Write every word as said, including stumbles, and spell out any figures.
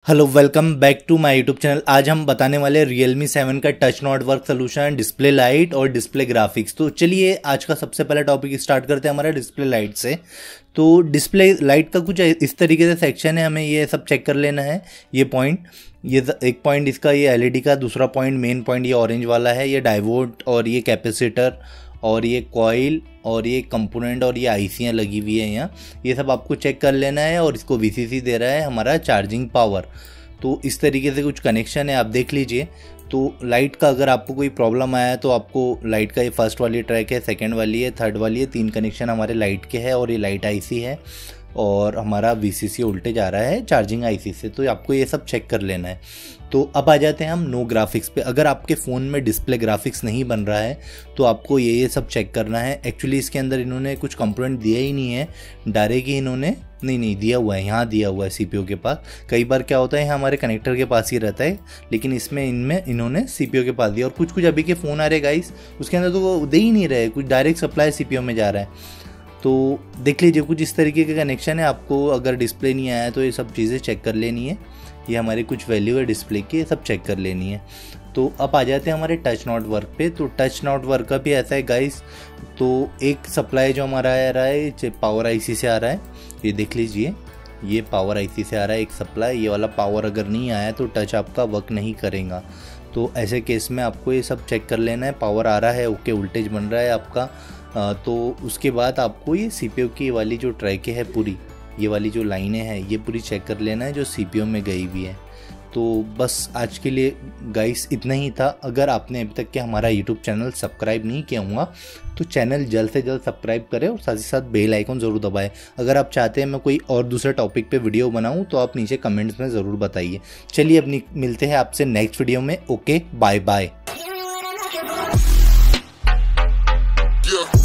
Hello, welcome back to my YouTube channel. आज हम बताने वाले Realme सेवन का touch not work solution, display light और डिस्प्ले ग्राफिक्स। तो चलिए आज का सबसे पहला टॉपिक स्टार्ट करते हैं हमारा डिस्प्ले लाइट से। तो डिस्प्ले लाइट का कुछ इस तरीके से सेक्शन है, हमें ये सब चेक कर लेना है। ये पॉइंट, ये एक पॉइंट इसका ये एलईडी का, दूसरा पॉइंट मेन पॉइंट ये ऑरेंज वाला है, ये डायोड और ये कैपेसिटर और ये कॉइल और ये कंपोनेंट और ये आईसियाँ लगी हुई है यहाँ, ये सब आपको चेक कर लेना है। और इसको वीसीसी दे रहा है हमारा चार्जिंग पावर। तो इस तरीके से कुछ कनेक्शन है, आप देख लीजिए। तो लाइट का अगर आपको कोई प्रॉब्लम आया है तो आपको लाइट का ये फर्स्ट वाली ट्रैक है, सेकंड वाली है, थर्ड वाली है, तीन कनेक्शन हमारे लाइट के हैं। और ये लाइट आईसी है और हमारा वीसीसी वोल्टेज आ रहा है चार्जिंग आईसी से। तो आपको ये सब चेक कर लेना है। तो अब आ जाते हैं हम नो ग्राफिक्स पे। अगर आपके फ़ोन में डिस्प्ले ग्राफिक्स नहीं बन रहा है तो आपको ये ये सब चेक करना है। एक्चुअली इसके अंदर इन्होंने कुछ कंपोनेंट दिया ही नहीं है, डायरेक्ट ही इन्होंने नहीं नहीं दिया हुआ है, यहाँ दिया हुआ है सीपीयू के पास। कई बार क्या होता है यहाँ हमारे कनेक्टर के पास ही रहता है, लेकिन इसमें इनमें इन्होंने सीपीयू के पास दिया। और कुछ कुछ अभी के फ़ोन आ रहे गाइस, उसके अंदर तो वो दे ही नहीं रहे, कुछ डायरेक्ट सप्लाई सीपीयू में जा रहा है। तो देख लीजिए कुछ इस तरीके का कनेक्शन है। आपको अगर डिस्प्ले नहीं आया तो ये सब चीज़ें चेक कर लेनी है। ये हमारी कुछ वैल्यू है डिस्प्ले की, ये सब चेक कर लेनी है। तो अब आ जाते हैं हमारे टच नॉट वर्क पे। तो टच नॉट वर्क का भी ऐसा है गाइस। तो एक सप्लाई जो हमारा आ रहा है पावर आईसी से आ रहा है, ये देख लीजिए, ये पावर आईसी से आ रहा है एक सप्लाई। ये वाला पावर अगर नहीं आया तो टच आपका वर्क नहीं करेगा। तो ऐसे केस में आपको ये सब चेक कर लेना है। पावर आ रहा है, ओके, वोल्टेज बन रहा है आपका। आ, तो उसके बाद आपको ये सीपीयू की वाली जो ट्रैकें है पूरी, ये वाली जो लाइनें हैं ये पूरी चेक कर लेना है जो सीपीयू में गई हुई है। तो बस आज के लिए गाइस इतना ही था। अगर आपने अभी तक के हमारा यूट्यूब चैनल सब्सक्राइब नहीं किया हुआ तो चैनल जल्द से जल्द सब्सक्राइब करें और साथ ही साथ बेल आइकन ज़रूर दबाएं। अगर आप चाहते हैं मैं कोई और दूसरे टॉपिक पे वीडियो बनाऊं तो आप नीचे कमेंट्स में ज़रूर बताइए। चलिए अब मिलते हैं आपसे नेक्स्ट वीडियो में। Okay, bye bye.